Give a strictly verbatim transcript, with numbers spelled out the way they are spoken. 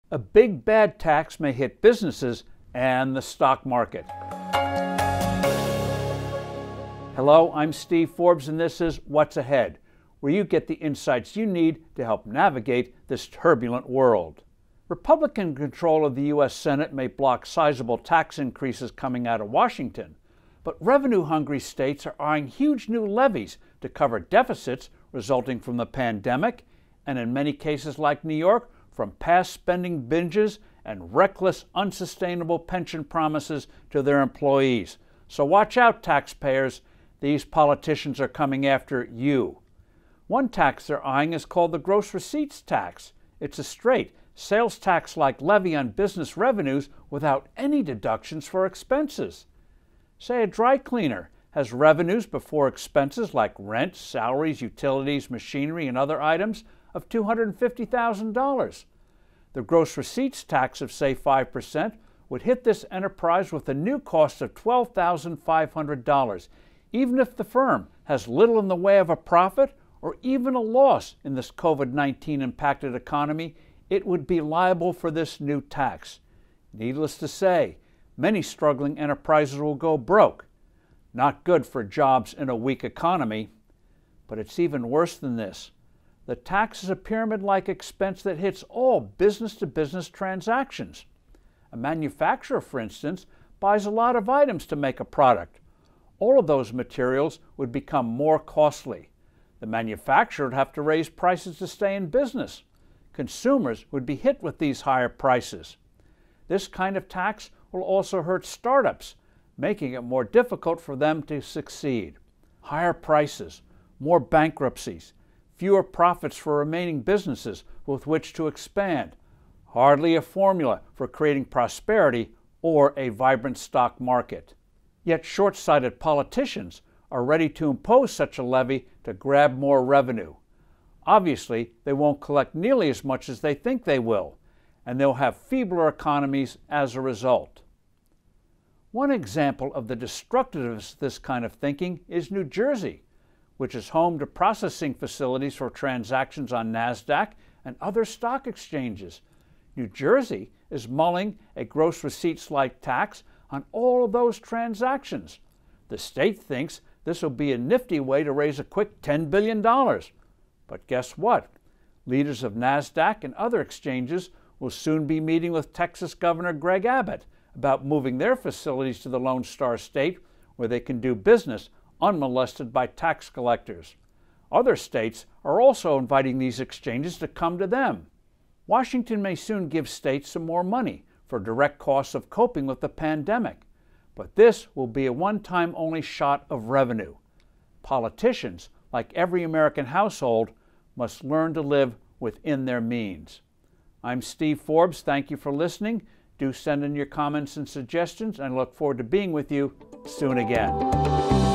A big bad tax may hit businesses and the stock market. Hello, I'm Steve Forbes, and this is What's Ahead, where you get the insights you need to help navigate this turbulent world. Republican control of the U S Senate may block sizable tax increases coming out of Washington, but revenue-hungry states are eyeing huge new levies to cover deficits resulting from the pandemic, and in many cases like New York, from past spending binges and reckless, unsustainable pension promises to their employees. So watch out, taxpayers. These politicians are coming after you. One tax they're eyeing is called the gross receipts tax. It's a straight, sales tax-like levy on business revenues without any deductions for expenses. Say a dry cleaner has revenues before expenses like rent, salaries, utilities, machinery, and other items of two hundred fifty thousand dollars. The gross receipts tax of, say, five percent would hit this enterprise with a new cost of twelve thousand five hundred dollars, even if the firm has little in the way of a profit or even a loss in this COVID nineteen impacted economy. It would be liable for this new tax. Needless to say, many struggling enterprises will go broke. Not good for jobs in a weak economy. But it's even worse than this. The tax is a pyramid-like expense that hits all business-to-business transactions. A manufacturer, for instance, buys a lot of items to make a product. All of those materials would become more costly. The manufacturer would have to raise prices to stay in business. Consumers would be hit with these higher prices. This kind of tax will also hurt startups, making it more difficult for them to succeed. Higher prices, more bankruptcies, fewer profits for remaining businesses with which to expand. Hardly a formula for creating prosperity or a vibrant stock market. Yet short-sighted politicians are ready to impose such a levy to grab more revenue. Obviously, they won't collect nearly as much as they think they will, and they'll have feebler economies as a result. One example of the destructiveness of this kind of thinking is New Jersey, which is home to processing facilities for transactions on NASDAQ and other stock exchanges. New Jersey is mulling a gross receipts-like tax on all of those transactions. The state thinks this will be a nifty way to raise a quick ten billion dollars. But guess what? Leaders of NASDAQ and other exchanges will soon be meeting with Texas Governor Greg Abbott about moving their facilities to the Lone Star State, where they can do business unmolested by tax collectors. Other states are also inviting these exchanges to come to them. Washington may soon give states some more money for direct costs of coping with the pandemic, but this will be a one-time only shot of revenue. Politicians, like every American household, must learn to live within their means. I'm Steve Forbes. Thank you for listening. Do send in your comments and suggestions, and I look forward to being with you soon again.